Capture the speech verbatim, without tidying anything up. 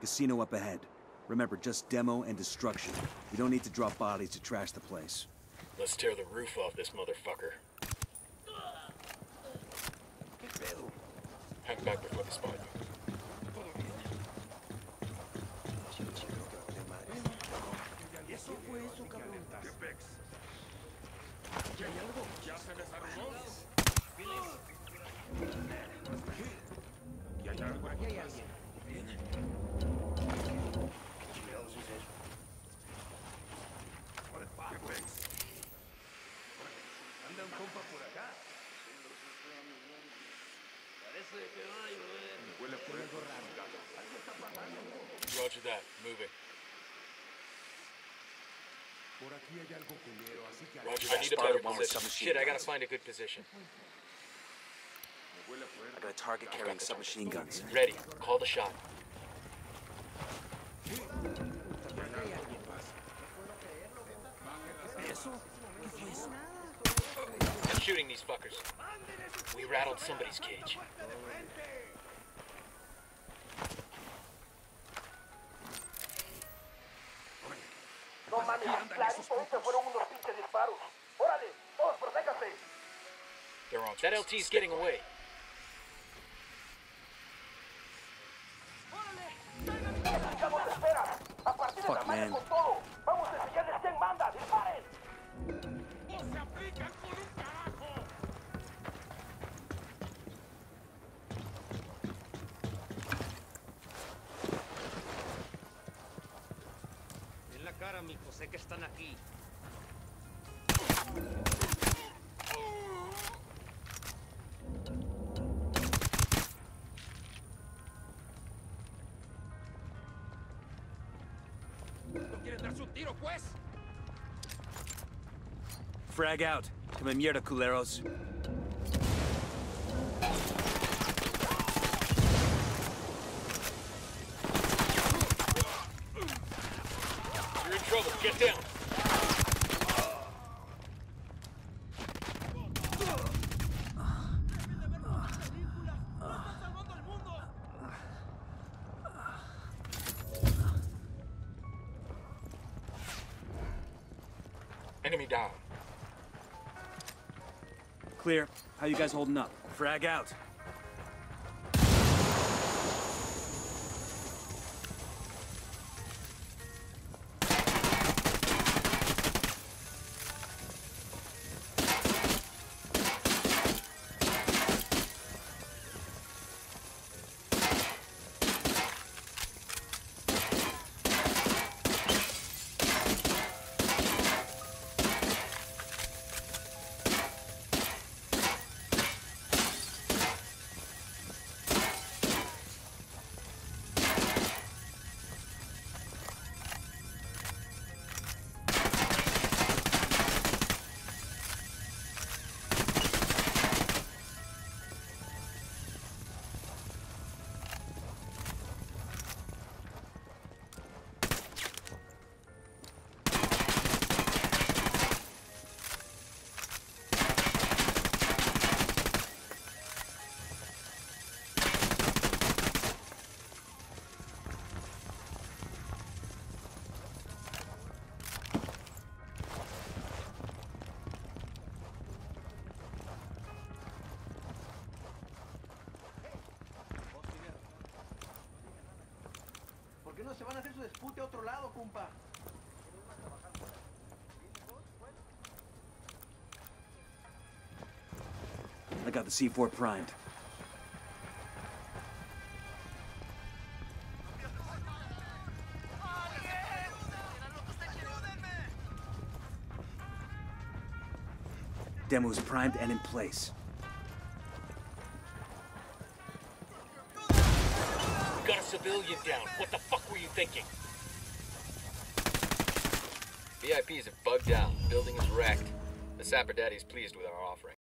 Casino up ahead. Remember, just demo and destruction. We don't need to drop bodies to trash the place. Let's tear the roof off this motherfucker. Hang back before the spot. Roger that. Moving. Roger, I need a better position. Shit, I gotta find a good position. I got a target carrying submachine guns. Ready. Call the shot. I'm shooting these fuckers. We rattled somebody's cage. No mames, Clancy, ahorita fueron unos pinches disparos. ¡Órale! ¡Todos protéjanse! They're on. That L T's getting away. ¡Estamos de espera! ¡A partir de la mañana con todo! ¡Vamos a enseñarles quién manda! ¡Disparen! ¡No se aplican por un carajo! En la cara, mijo, sé que están aquí. ¿No quieren darse un tiro, pues? Frag out. Come mierda, culeros. You're in trouble. Get down. Enemy down. Clear. How you guys holding up? Frag out. ¿Por qué no se van a hacer su dispute a otro lado, compa? I got the C four primed. Demo's primed and in place. We got a civilian down. What the fuck were you thinking? V I Ps have bugged out. Building is wrecked. The Sapper Daddy's pleased with our offering.